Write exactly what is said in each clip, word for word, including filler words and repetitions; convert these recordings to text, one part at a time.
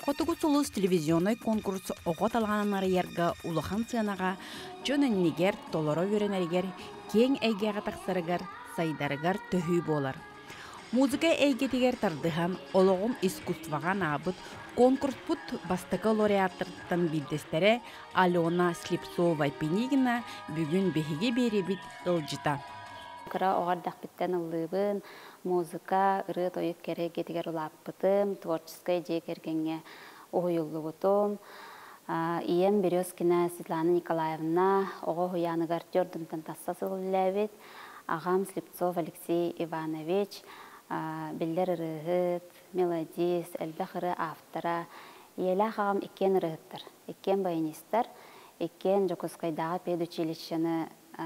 Хотугу сулус телевизионный конкурс оғот алғананар ергі улахан сынаға жон әннігер, толоро веренергер, кең әйгеға тақсарыгар, сайдарыгар төхүй болар. Музыка әйгетігер тардыған олығын искусстваған абыт конкурс бұд бастықы лауреаттырттан білдестері Алена Слепцова-Пенигина бүгін бехеге бері біт ылжыта. Кыра оғардақ біттен ұлыбын, музыка, ұры тойып керек етігер ұлаппытым, творческая идея кергенге оғыйлы бұтым. Ием Березкина Светлана Николаевна оғы хуяныгар жордымтан тасса сылыләбет, ағам Слепцов Алексей Иванович, білдер ұрығыт, мелодист, әлбәқ ұры автора, елі ағам екен ұрығыттыр, екен баянистар, екен Жокускайдағы педучилищені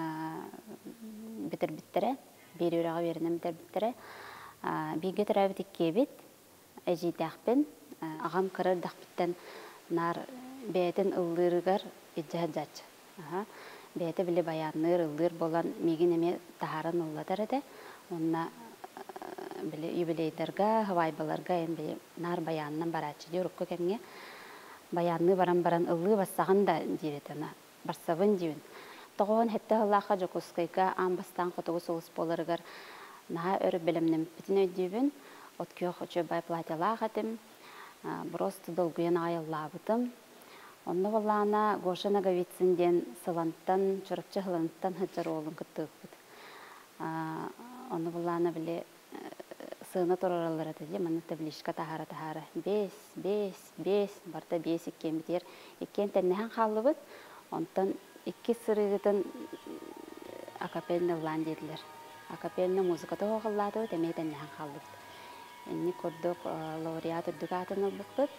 бітір біттірі, бері ұраға берінен бітір біттірі. Бейге тұрабыт еккебет, әжейдәқпен, ағам қырыр дақпіттен нар бәйтін ұллырығар еджі жачы. Бәйті білі баяныр, ұллыр болан меген еме тағарын ұлладар еді. Онына білі юбилейдерға, хавайбаларға нар баянынан барачы де ұрыққы кәмге. Баянны баран-баран ұллы бассаған да дейретіна, барсабын дейін. Тоғын хетті ғылаға Жокускайға амбастан қотығы соғыс боларығар наға өрі білімнім бітін өйдейбін. Откеуқ өчі бай платилаға дем, бұросты долгүйен айыллабыдым. Онны болағына Гоша Наговицінден сыланттан, чұрықчы ғыланттан ғыджар олын күттіғ бұд. Онны болағына біле сыны тұраралары деді, мұны таблишка тағара-тағара. Бес, бес, бес, барда бес еккен бітер. Еккен тәннехан қалы бұд, онтан Икки сырыгытын акапельны лан деділер. Акапельны музыкаты оғыллады, дәмейтен нән қалды. Әнні көрдік лауреат үрдік атын ұлбықпыд.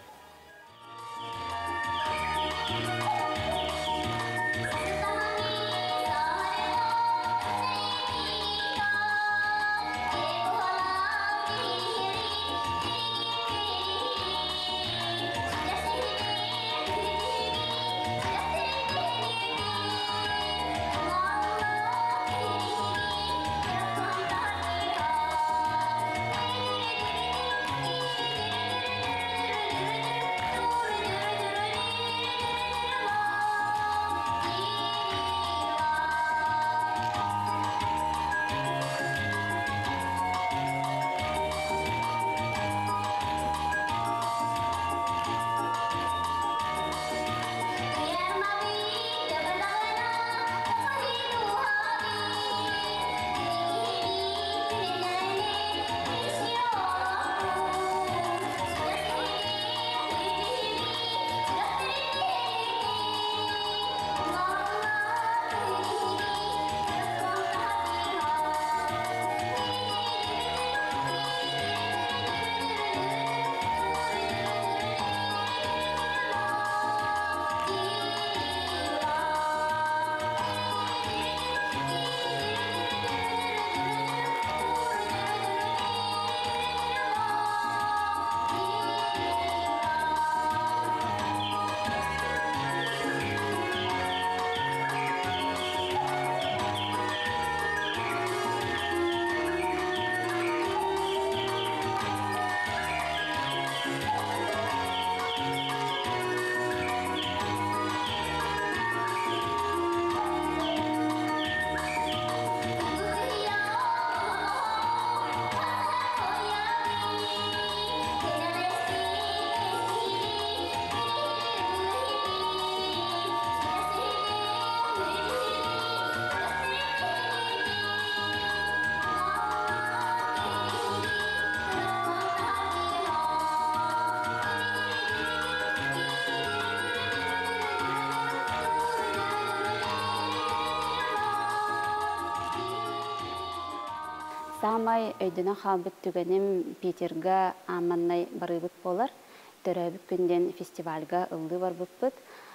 Самай өйдінің қалбыт түгенім Питерға аманнай барыбыт болар. Төрәбік күнден фестивальға ұлды бар бұппыт.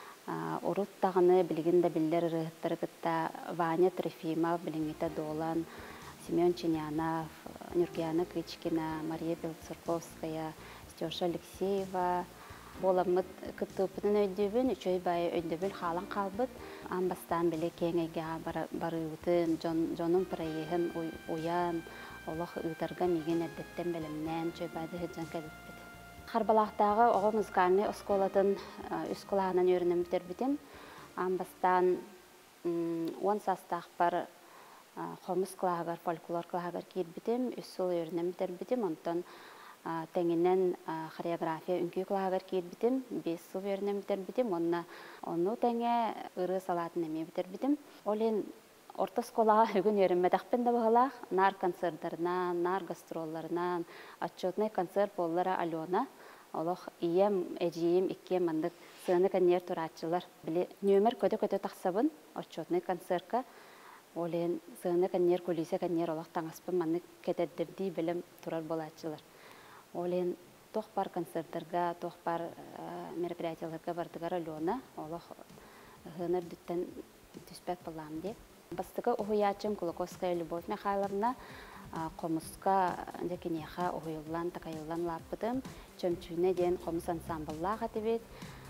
Урут тағыны білгінді білдер рыхыттары күтті Ваня Трефимов, білінгеті Долан, Семен Чинянов, Нюргияна Кричкина, Мария Белцерковская, Стеша Алексеева. Боламыт күттіпінің өйдебін, үшөй бай өйдебін қалан қалбыт. Амбастан біле кеңеге барыбытын, жонын проегін уян, олық ұйтарға меген әдеттен білімнен, үшөй байды ғыджан кәліппіт. Харбалақтағы оғы музыкальный осколатын үсколағынан өрінім бітербітім. Амбастан он састақ бар қомыс қылағығар, фольклор қылағығар кейірбітім, үссіл өрінім бітербітім. Онтан тәңінен хореография үнкі қылағығар кейірбітім, бес сыл өрінім бітербітім. Оны тәңе ұры салатын әме бітербітім. Олен орта сколаға үгін өрінмедақпен да бұғалақ, нар концертларынан, нар гастролларынан, отчетный концерт боллара Алена. Олық ием, әжейім, иккем мандық сыны кәнер тұратчылар. Біле, нөмір көті-көті тақсабын, отчетный концертка. Олен сыны кәнер, көлісе кәнер олық таңаспын мандық кәтәддірді білім тұрар болатчылар. Олен тоқ бар концерттарға, тоқ бар мероприятияларға бардығар Алена. Олық ғыныр дүттен түспәк болам деп. Бастығы ұхуячым Кулаковская Любовь Михайловна қомысқа дәкенеға ұхуылан, тақайылан лаппыдым. Чөмчүйіне ден қомыс ансамбллаға дебет.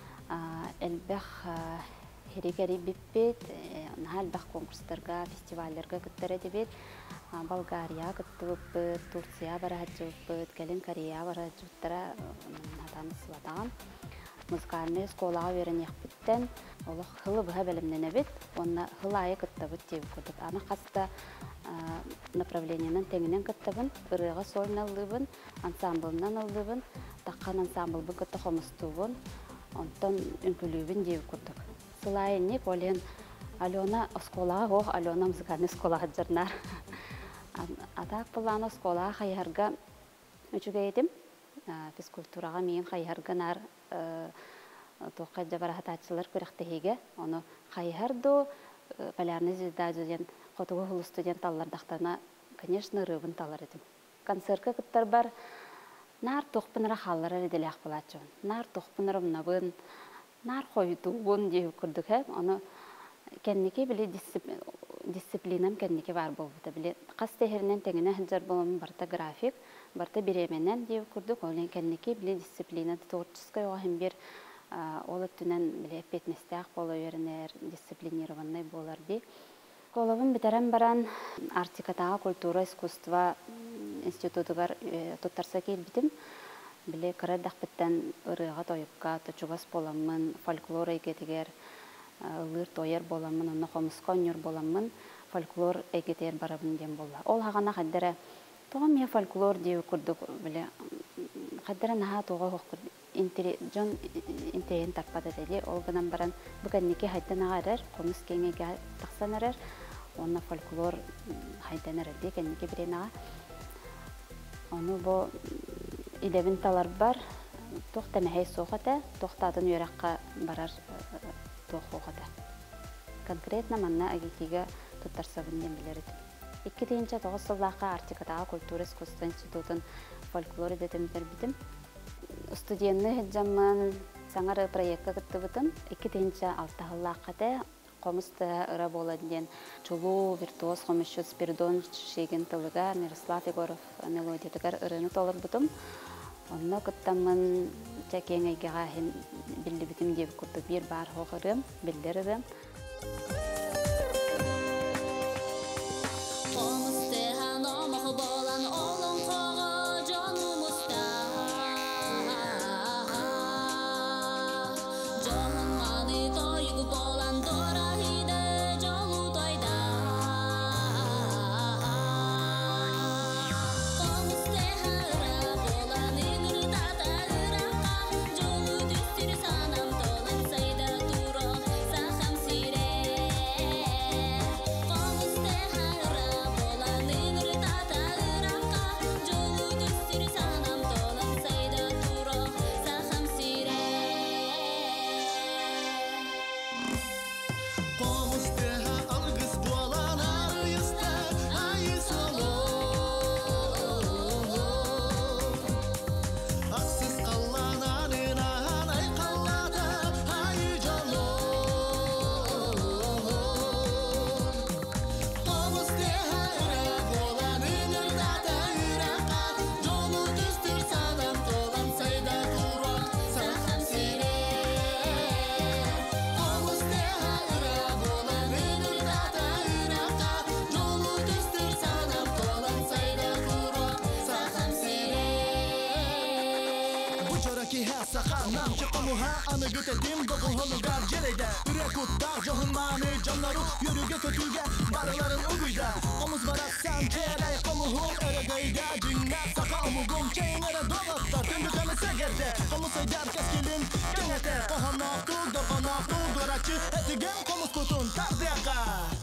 Әлбәқ херекері біппет, әлбәқ конкурстарға, фестивалерға күттірі дебет. Болгария күтті бұппыт, Турция бара жүппыт, Кәлін Корея бара жүттіра натаны сыладаған. Музыкальный сколаға өрін еқпіттен, олық хылы бұға бәлімнен әбет, онына хылы айы күттабыт деп күдік. Ана қаста направлениянан тәңінен күттабын, ұрыға солын алыбын, ансамблынан алыбын, таққан ансамбл бұн күтті қомыстуын, онтан үнкілуібін деп күдік. Сылайы нек олен Алена сколаға оқ, Алена музыкальный сколаға жырнар. Атақ бұланы сколаға қайырға үчіге едім. Физкультураға мен қайырғанар тоққа жабарахататчылар көріқтігеге. Оны қайырды полярный звезда жүден, қотығы ғылы студенталар дақтарына, конечно, рыбын талар едім. Концертқа күттар бар, нар тоқпыныра қаллары ределі ақпылатчы. Нар тоқпыныра мұнабын, нар қойдуын деу күрдік. Оны кәннеке біле дисциплинам кәннеке бар болбыта. Біле қас тәхерінен тәңіне хіджар болымын барта график, барта беременен деу күрдік. Олен кәннеке біле дисциплина творческая оғын бір олы түнен біле петнестәқ болу өрінер, дисциплинированный болар бей. Коловын бітерен баран Артикатаға культура, искусства институтығар тұттарса кейл бітім. Біле қырырдақ біттен ұрыға тойыққа, тұчуғас боламын, фольклор әйгетігер, ылыр тойер боламын, оны қомысқа өнер боламын, фольклор әйгетер барабын дем болла. Ол хағана қаддары, тоға мен фольклор деу күрдік, біле, қаддары наға тоға хоқ жон интерен тарпады дәлі, ол ғынан баран бүкәннеке хайдан ағарыр, қомыс кеңеге тақсан арыр, оны фольклор хайдан арыр де, кәннеке бірен аға. Оны бұл илебін талар бар, тоқта мәхей соғады, тоқтадың өраққа барар тоқ оғады. Конкретно манна агекеге тұттарсабын дем білерді. Екі дейінше тоғыз сыллаққа Артикатаға культура искусства институтын фольклор едетімдер бітім. Студентны хеджамын саңары проектка күтті бұтын. Екі дейінше алтағыллаққады қомысты ұра боладен чулу, виртуоз, қомысшыт, Спиридон, Шеген тылыға, Мирослав Егоров мелодиятығар ұрыны толыр бұтым. Онына күттамын чәкен әйгеға білді бітім деп күтті бір бар хоғырым, білдірірім. Sanam tolan sayda turo, saham sire. ki ha saka nam çıkamuha anı gütetim dokun holugar cerede Ürek utta johunmani canları yürüge kötüge barıların uguyda Omuz baraksan çeyre kamuhu eregeyde Cinga saka omugum çeynere dolatta tündükanı segerde Omuz seydar keskilin kenete Kohanaktuk dokanaktuk dorakçı etigen komuz kutun tardiyaka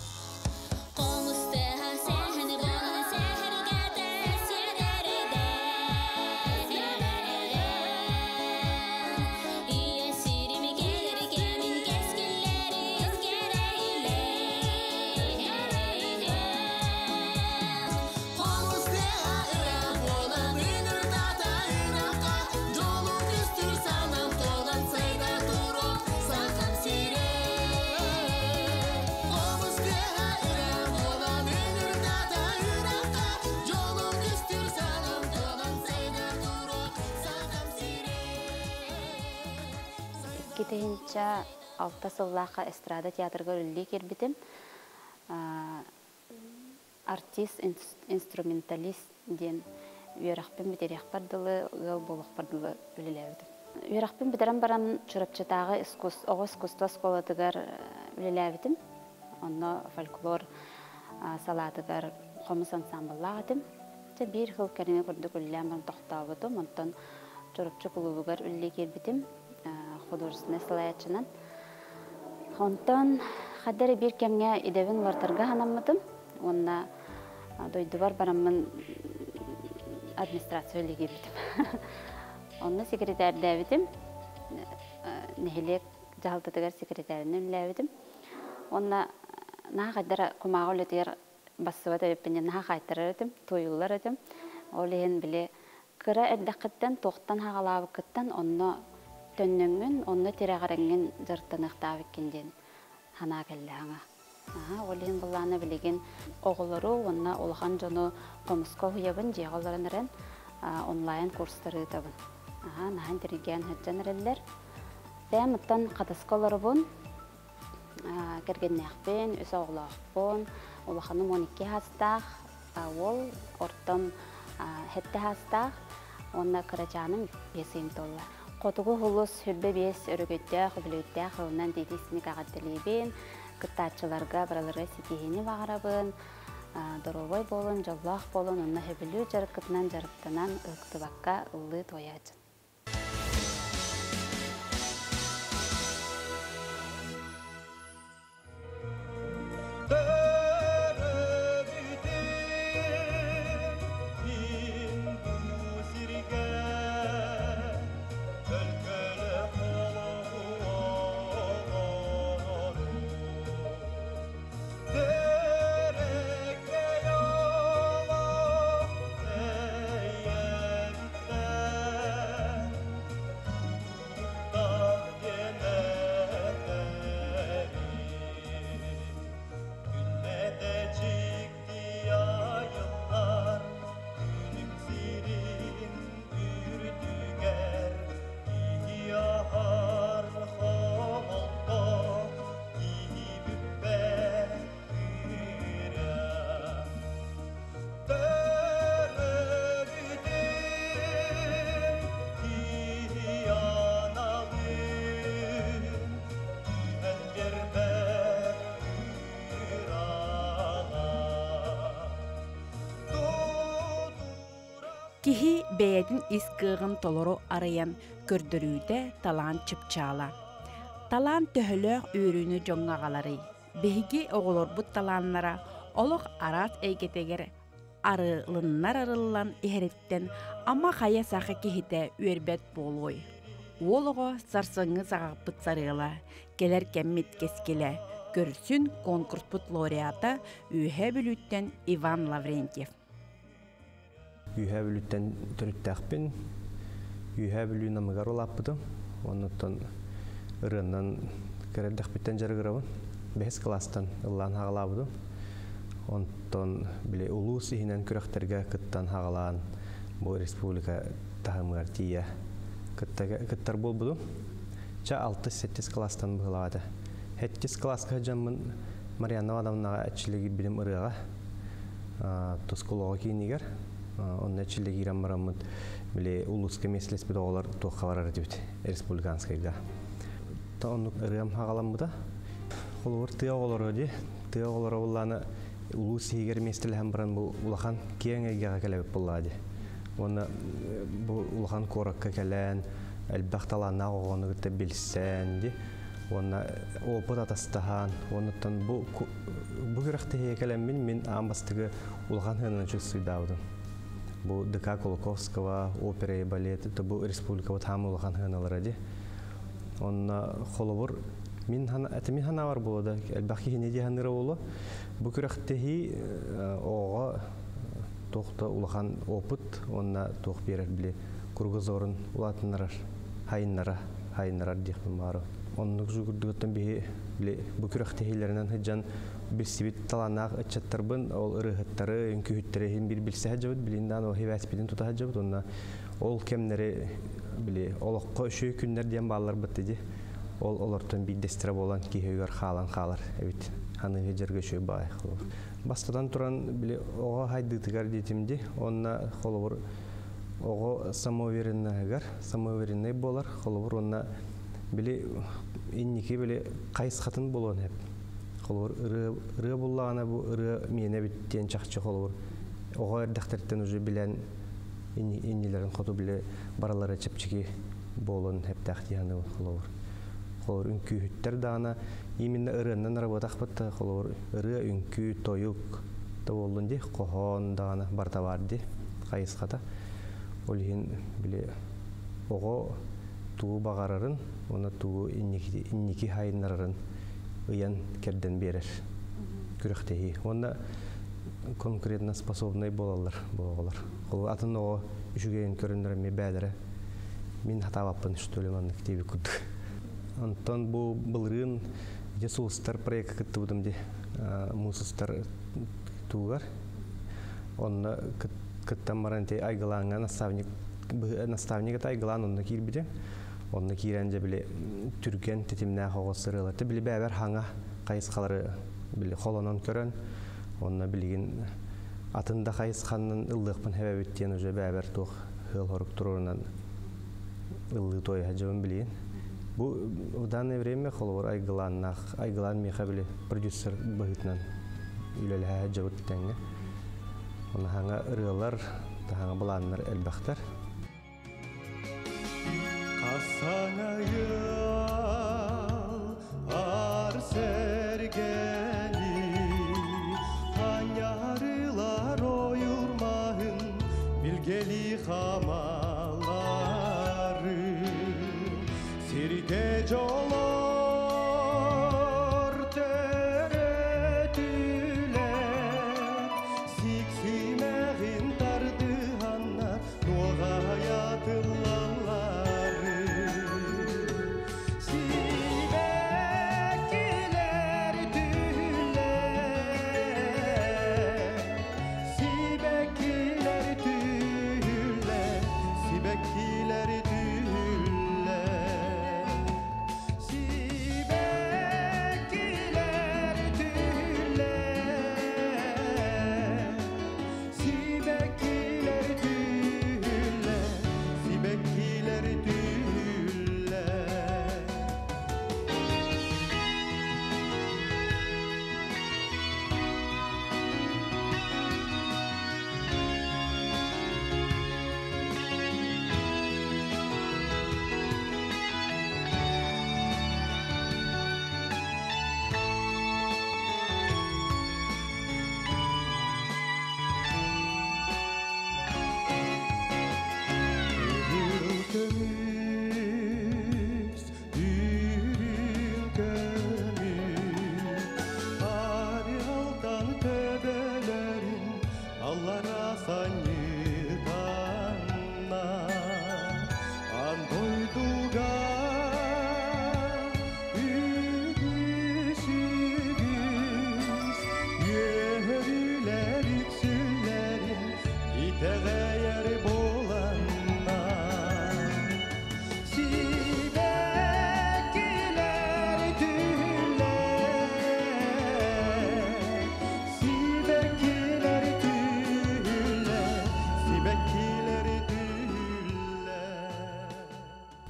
Kitehинча алта сыллаqa эстрада театрга үлли кербитим. Артист, инструменталист ден үйрақпен битерек бардылы, ғыл болық бардылы үлеләбідім. Үйрақпен битерен баран чурапчатағы оғы искусство сколадығар үлеләбідім. Онны фольклор салатығар қомыс ансамбыллағыдым. Bir ғыл кәріне күрдік үлелән баран тоқтабыдым. Онтан чурапчы клубығар үлли кербитим. Художественный слайдчынан. Онтан хадары бир кемге идевин вартарга ханаммытым. Онна дойду бар барамын администрация өлеге битим. Онна секретарь дәбитим. Нехелек жалтатыгар секретарьны үләбитим. Онна на хадара кумага өлетер бассыбата беппенен на хайтарырытым, тоюллар этим. Олеген биле кыра эддәккеттен тоқтан хагалабыккеттен онна Төннөңгөн, онны тирәгәрәңген жыртыныктап иккенден хана келләңә. Аха, олен булланы билеген оглары, онна улган жоны комуска хуябын җыгаларыннан онлайн курслары табын. Аха, наһан тиргән хәҗҗәнәрләр. Тәмәттән катаскалары бун. А, кергәннәхпен, үз оглахпын, улганы монике хастах, авыл ортам хәтта хастах, онна карачаның бесен толла. Котугу хулус хүрбе бес өрөгөттәк, билеттәк, оннан дидисни кагаттелебен, кыттачыларга бараларга ситихини багарабын, доровой болын, жоллах болын, онна хөбүлү жарыкытынан жарыктанан ыктыбакка ылы тояжын. Кихи бәйәдін искығын толору арыян көрдірүйді талан чыпчала. Талан төхілөк үйрүні жоңғағалары. Беги оғылор бұт таланлара олық арас әйгетегер арылыннар арылан ихереттен ама қая сақы кихите үйербет болуй. Олығы сарсыңы сағақ бұт сарыла, келер кәммет кескеле, көрсін конкурс бұт лауреата үйе бүліттен Иван Лаврентьев. Үйе бүліттен түріттәқпен, үйе бүлі намығар олаппыды. Оныттан ұрыннан кәрелдәқпеттен жарығырабын. Бәс кластан ұллан хағалабыды. Онтан біле ұлу сихінен күрәқтерге күттан хағалан бұл республика тағымығар тия күттар бол бұды. Ча алты-сетті кластан бұғылады. Хәттіс класқа жамын Марианна адамнаға әтшілігі білім ұрыға тұскулығы кейінігер. Онна чилде кирен бараммыт биле улуска меслес бит оголар тохалар дибит республиканскайга. Та онну ырым хагаламмыда. Холор тыя оголор ди. Тыя оголор булланы улус егер месле һәм баран бу улахан кеңеге келеп буллады. Онна бу улахан коракка келен әлбәхталана огоны гытта билсән ди. Онна опыт атастахан, оннан бу бу гыракты хекелем мин мин амбастыгы улахан ханын чусыйдавдым. Бу ДК Колоковского опера и балет, это бу республика вот хам улахан ханалары ди. Онна холовор мин хана, это мин хана бар булды. Әлбәхи хинеди ханыры болу. Бу гыракты хи ога тохта улахан опыт, онна тох берер биле кургызорын улатыннар, хайыннара, хайыннара дихмин бары. Оннук жугурдугуттан бихи биле бу гыракты хилеринен хыджан бисибит таланак ачаттарбын ол ырыхыттары үңкүһүттөрүн бир билсе хажабыт билиндан о хеваспидин тута хажабыт онна ол кемнери биле олокко үшө күннер диен баллар бытты ол олортон биддестире болан кихөгөр халан халар эбит ханыгы жерге үшө бай бастадан туран биле ого хайдытыгар детимди онна холобур ого самоуверенныгар самоуверенный болар холобур онна биле инники биле кайыс хатын болон хеп холор ыры буллагана бу ыры мене биттен чакчы холор ого эрдактертен уже билен иннилерин хоту биле баралары чепчики болон хеп тахтияны холор холор үңкүттер дана именно ырыннан работах батта холор ыры үңкү тоюк то болдун ди кохон дана бартабар ди кайыс хата олин биле ого туу багарарын оны туу инники инники хайнарын ыян керден берер күрөхтеһи. Онда конкретно способный болалар, болалар. Ол атын о үшүген көрүнөр ме бәдере. Мин хатабаппын штөлеман активи куд. Антон бу былрын Есулстар проект кыттыбым ди. Мусустар тугар. Онна кыттам маранте айгалаңга наставник наставник айгалан онна кирбиде. Онны киренже биле түрген тетимне хогосырылар. Те биле бәбер хаңа кайыскалары биле холонон көрөн. Онна билген атында кайысканын ылдыкпын хебебиттен уже бәбер тох хыл хорук турунан ылды той хажыбын билген. Бу в данное время холор айгаланнах айгалан мехабиле продюсер быгытнан үлеле хажыбыт теңге. Онна хаңа ырылар, хаңа буланнар элбахтар. Sanayal ar sergeni Hanyarılar oyurmayın bilgeli hamaları Sirde jolor teretüler Siksimegin tardıhanlar Noğayatıllar See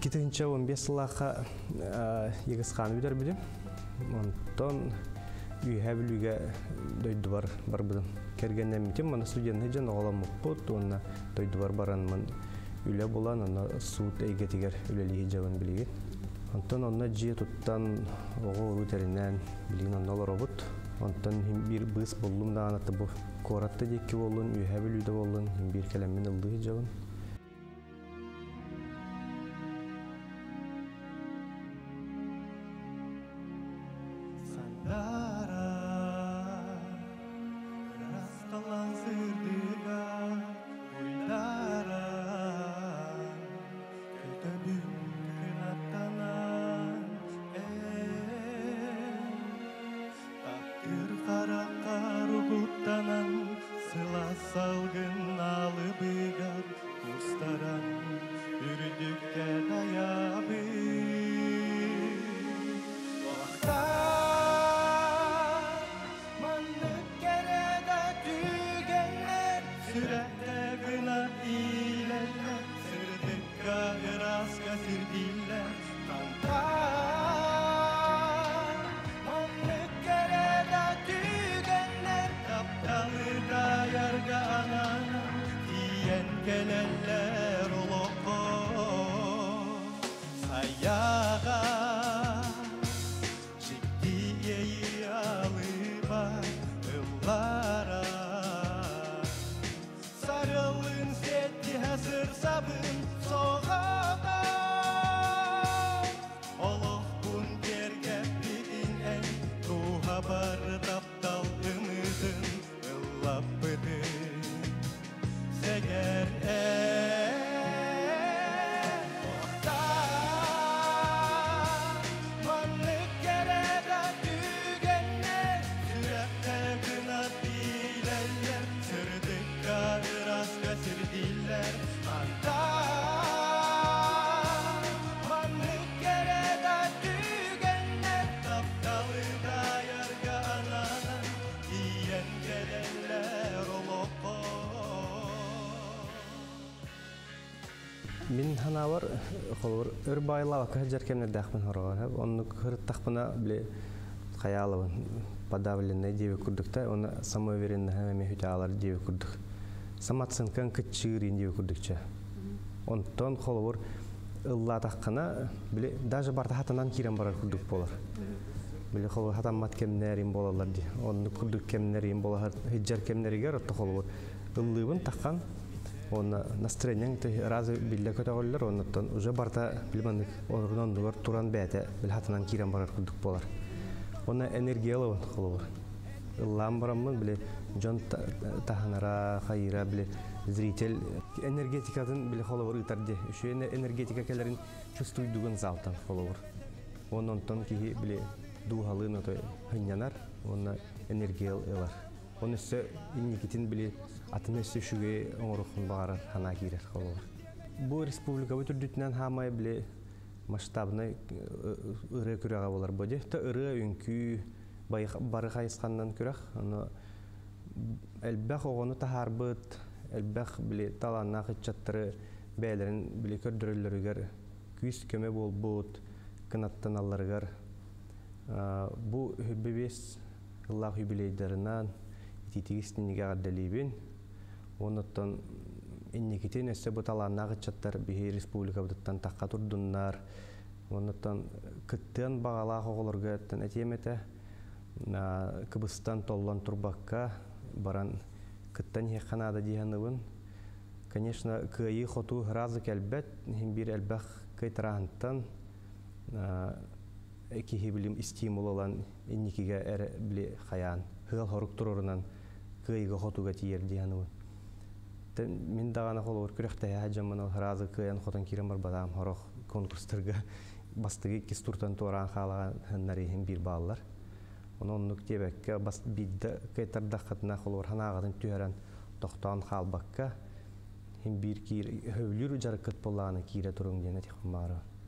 Китинче он бес сылақа егісқаны бүдер бүдім. Онтон үйе білуге дөйді бар бар бұдым. Кергеннен митем, мана студентный жан оғалам мұқпыт, онна дөйді бар баран ман үлі болан, онна суыт әйгетігер үлелігі жауын білеген. Онтон онна жие тұттан оғы ұру тәрінен білеген онна олар обыт. Онтон бір бұс болым да анаты бұл коратты декке болын, үйе білуді болын, бір кәлеммен ылдығы жауын. Min hana var, xolur ör bayla ka jerkemne daqmen horoga. Onu hırtaqpına bile xayalın подавленное деве курдукта, оны самоуверенно хәмәме хуталар деве курдук. Саматсынкан кычырын деве курдукча. Онтон xolur ылла таққана бile даже барта хатанан кирен барар курдук болар. Бile xolur хатан мат кемнәрин болалар ди. Оны курдук кемнәрин болар, хиджар кемнәригә ратта xolur ыллыбын таққан. Он настроение разы билле көтөгөллөр, онтон уже барта билмандык орунан дугар туран бәте билхатынан кирен барар курдук болар. Оны энергиялы кылып. Ламбарамын биле жон таханара хайра биле зритель энергетикадан биле холовор итарди. Şu энергетика келерин чувствуйдугун залтан холовор. Онтон ки биле духалын ото хынянар, оны энергиялар. Оны сө инникитин биле атына сөшүгө оңорухун багарар хана кирер холор. Бу республика бүтүрдүтүнөн хамай биле масштабный ыры күрәгә булар боде. Та ыры үнкү бары хайскандан күрәк, аны элбәх огону тахарбыт, элбәх биле таланна кычаттыры бәйләрен биле көрдөрөллөргөр күз көмө болбут, кынаттан алларгар. Бу хүббес Аллах юбилейдеринан титигистинге гадделибин. Онуттан инникитин эссе буталанна кычаттар бихи республика буттан такка турдуннар. Онуттан кыттан багала оголорга тан этемете на Кыбыстан толлан турбакка баран кыттан хеханада дигенебин. Конечно, кыйы хоту разы келбет, бир элбах кайтарантан эки билим стимул olan инникиге эре биле хаян хыл хорук турурунан кыйга хотуга тиер дигенебин. Мен дагана холор күрәктә хаҗамын разы кыян хотан кирем бар бадам хорох конкурстарга бастыгы кистуртан торан халаган ханнарихин бир баллар. Онун нуктебекке бас бидде кайтарда хатна холор ханагатын түһәрән токтан халбакка хим бир кир хөвлүр жаркыт болланы кире турун дине тихмары.